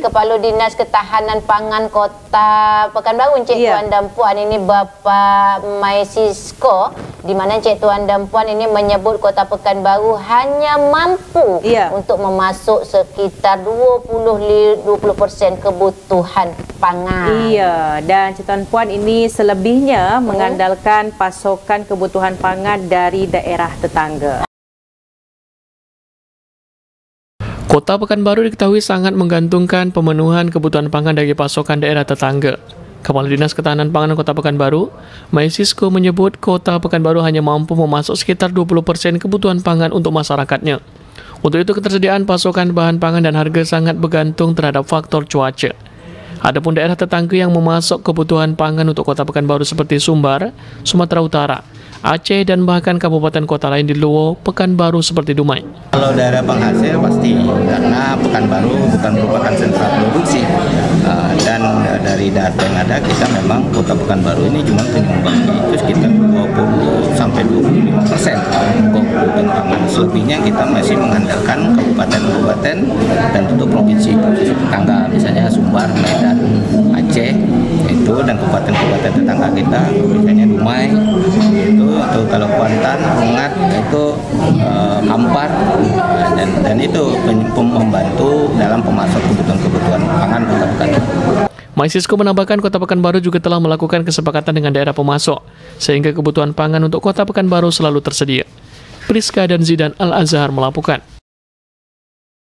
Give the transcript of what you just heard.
Kepala Dinas Ketahanan Pangan Kota Pekanbaru, Encik Tuan dan Puan, ini Bapak Maisisko, di mana Encik Tuan dan Puan ini menyebut Kota Pekanbaru hanya mampu untuk memasuk sekitar 20% kebutuhan pangan. Iya, dan Encik Tuan Puan ini selebihnya mengandalkan pasokan kebutuhan pangan dari daerah tetangga. Kota Pekanbaru diketahui sangat menggantungkan pemenuhan kebutuhan pangan dari pasokan daerah tetangga. Kepala Dinas Ketahanan Pangan Kota Pekanbaru, Maisisko, menyebut Kota Pekanbaru hanya mampu memasok sekitar 20% kebutuhan pangan untuk masyarakatnya. Untuk itu ketersediaan pasokan bahan pangan dan harga sangat bergantung terhadap faktor cuaca. Adapun daerah tetangga yang memasok kebutuhan pangan untuk Kota Pekanbaru seperti Sumbar, Sumatera Utara, Aceh, dan bahkan kabupaten kota lain di luar Pekanbaru seperti Dumai. Kalau daerah penghasil pasti, karena Pekanbaru bukan merupakan sentra produksi, dan dari data yang ada kita memang Kota Pekanbaru ini cuma penyumbang itu sekitar 20-25% kebutuhan pangan. Selebihnya kita masih mengandalkan kabupaten-kabupaten dan tentu provinsi tetangga, misalnya Sumbar, Medan, Aceh itu, dan kabupaten-kabupaten tetangga kita, misalnya Dumai itu, atau kalau Kuantan, Ungat itu, Kampar, dan itu membantu dalam pemasok kebutuhan pangan Kota Pekanbaru. Maisisko menambahkan Kota Pekanbaru juga telah melakukan kesepakatan dengan daerah pemasok, sehingga kebutuhan pangan untuk Kota Pekanbaru selalu tersedia. Priska dan Zidan Al-Azhar melaporkan.